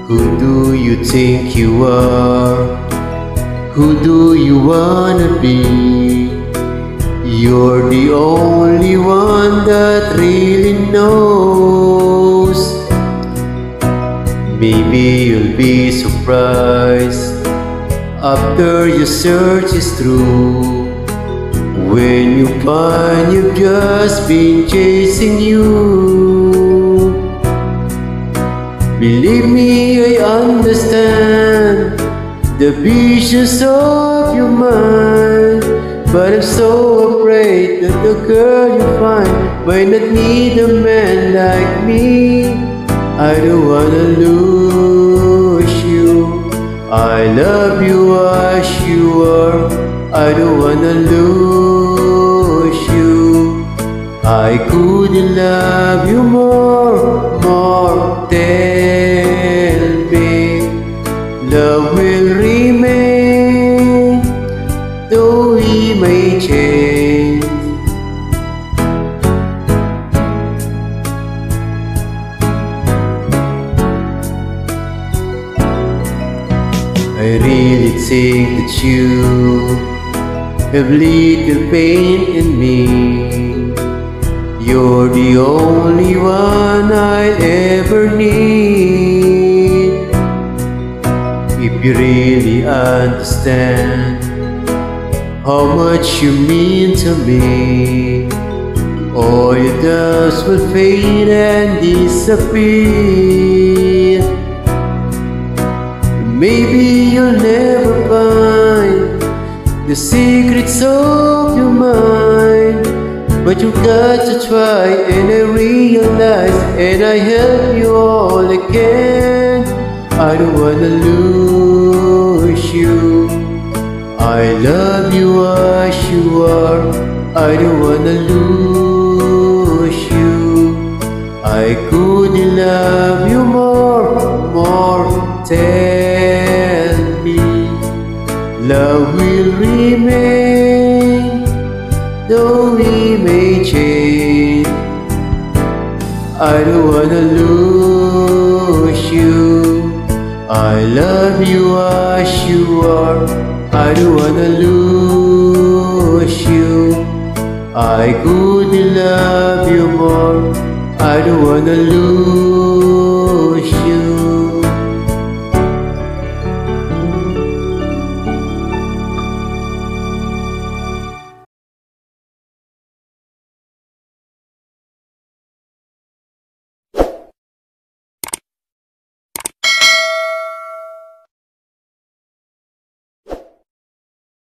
Who do you think you are? Who do you wanna be? You're the only one that really knows. Maybe you'll be surprised after your search is through, when you find you've just been chasing you. Believe me, I understand the visions of your mind, but I'm so afraid that the girl you find might not need a man like me. I don't wanna lose you. I love you as you are. I don't wanna lose you. I couldn't love you more. Tell me, love will remain, though we may change. I really think that you have little pain in me. You're the only one I'll ever need. If you really understand how much you mean to me, all your doubts will fade and disappear. Maybe you'll never find the secrets of your mind, but you got to try, and I realize, and I help you all I can. I don't wanna lose you. I love you as you are. I don't wanna lose you. I couldn't love you more. Tell me, love will remain, though we may change. I don't wanna lose you. I love you as you are. I don't wanna lose you. I couldn't love you more. I don't wanna lose